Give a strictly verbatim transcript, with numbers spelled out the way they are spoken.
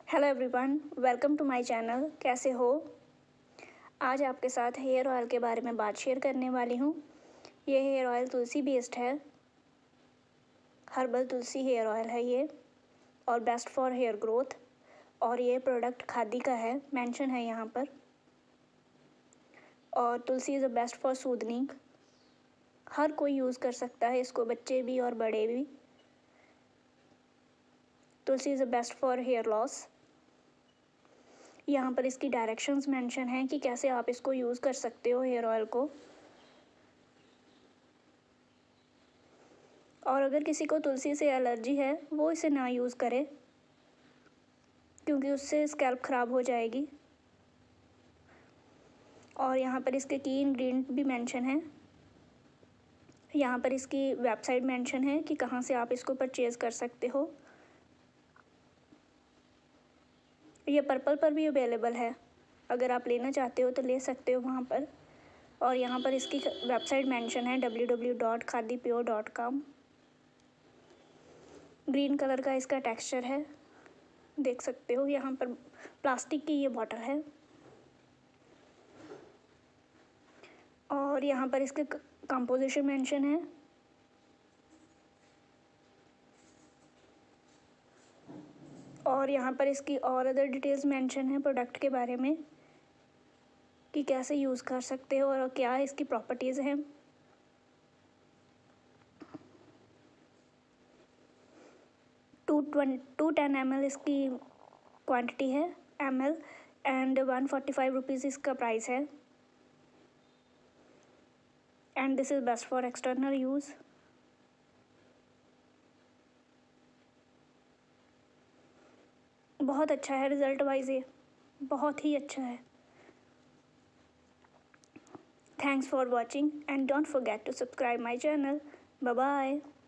Hello everyone, welcome to my channel. कैसे हो? आज आपके साथ हेयर ऑयल के बारे में बात शेयर करने वाली हूँ। ये हेयर ऑयल तुलसी बेस्ड है, हर्बल तुलसी हेयर ऑयल है ये, और बेस्ट फॉर हेयर ग्रोथ। और ये प्रोडक्ट खादी का है, मेंशन है यहाँ पर। और तुलसी is a best for soothing. हर कोई यूज़ कर सकता है इसको, बच्चे भी और बड़े भी। तुलसी is a best for hair loss. यहाँ पर इसकी डायरेक्शंस मेंशन हैं कि कैसे आप इसको यूज़ कर सकते हो हेयर ऑयल को। और अगर किसी को तुलसी से एलर्जी है वो इसे ना यूज़ करे, क्योंकि उससे स्कैल्प ख़राब हो जाएगी। और यहाँ पर इसके की इंग्रेडिएंट भी मेंशन है। यहाँ पर इसकी वेबसाइट मेंशन है कि कहाँ से आप इसको परचेज़ कर सकते हो। ये पर्पल पर भी अवेलेबल है, अगर आप लेना चाहते हो तो ले सकते हो वहाँ पर। और यहाँ पर इसकी वेबसाइट मेंशन है W W W dot Khadi pure dot com. Green colour का इसका टेक्सचर है, देख सकते हो। यहाँ पर प्लास्टिक की ये बॉटल है। और यहाँ पर इसके कंपोजिशन मेंशन है। और यहाँ पर इसकी और अदर डिटेल्स मेंशन है प्रोडक्ट के बारे में, कि कैसे यूज़ कर सकते हो और क्या इसकी प्रॉपर्टीज़ हैं। Two twenty two ten M L इसकी क्वांटिटी है, M L, and one forty five rupees इसका प्राइस है। And this is best for external use. बहुत अच्छा है रिज़ल्ट वाइज, ये बहुत ही अच्छा है। Thanks for watching and don't forget to subscribe my channel. Bye bye.